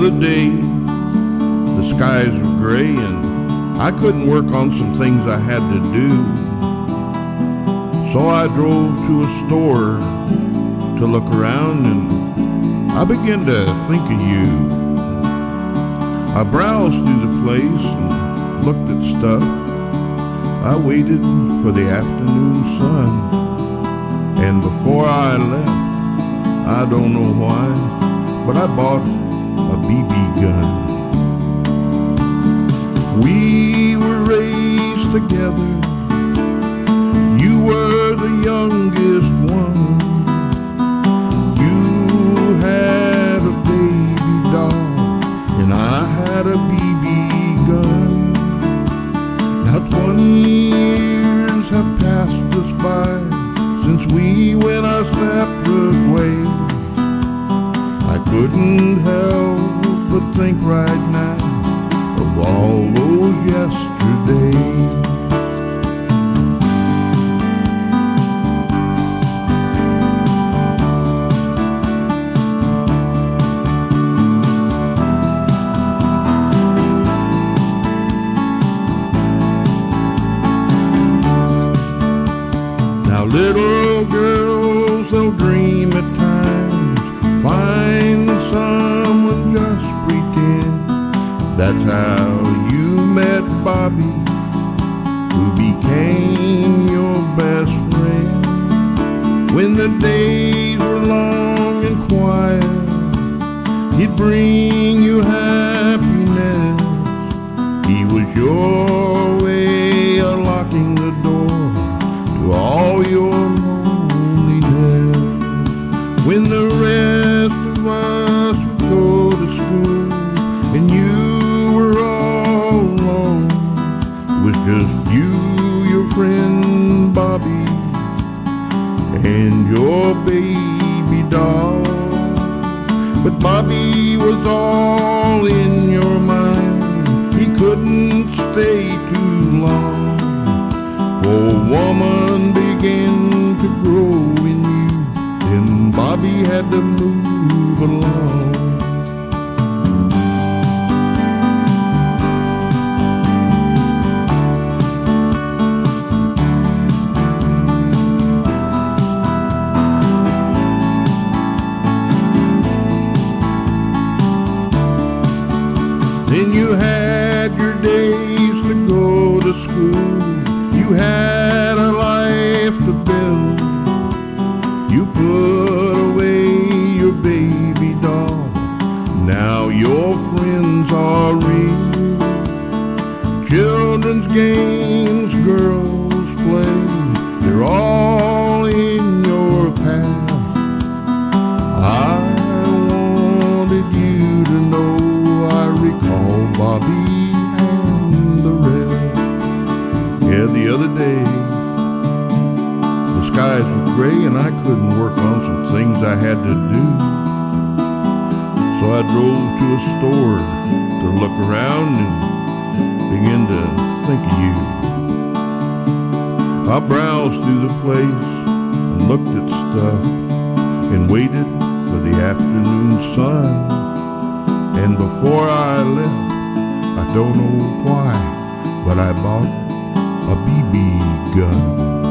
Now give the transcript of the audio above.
other day, the skies were gray and I couldn't work on some things I had to do. So I drove to a store to look around and I began to think of you. I browsed through the place and looked at stuff. I waited for the afternoon sun, and before I left, I don't know why, but I bought a BB gun. We were raised together. You were the youngest one. You had a baby doll, and I had a BB gun. Now 20 years have passed us by since we went our separate ways. I couldn't help but think right now of all those yesterdays. Now little girls, they'll dream at times, find someone just pretend. That's how you met Bobby, who became your best friend. When the days were long and quiet, he'd bring you happiness. He was your way of locking the door to all your loneliness. When the rest of us would go to school and you were all alone, it was just you, your friend Bobby, and your baby doll. But Bobby was all in your mind. He couldn't stay too long. For a woman began to grow in you, and Bobby had to move along. Then you had your days to go to school. You had a life to build. You put away your baby doll. Now your friends are real. Children's games, girls play, they're all in your past. I wanted you to know I recall Bobby and the rest. Yeah, the other day, the skies were gray and I couldn't work on some things I had to do. So I drove to a store to look around and begin to think of you. I browsed through the place and looked at stuff and waited for the afternoon sun. And before I left, I don't know why, but I bought a BB gun.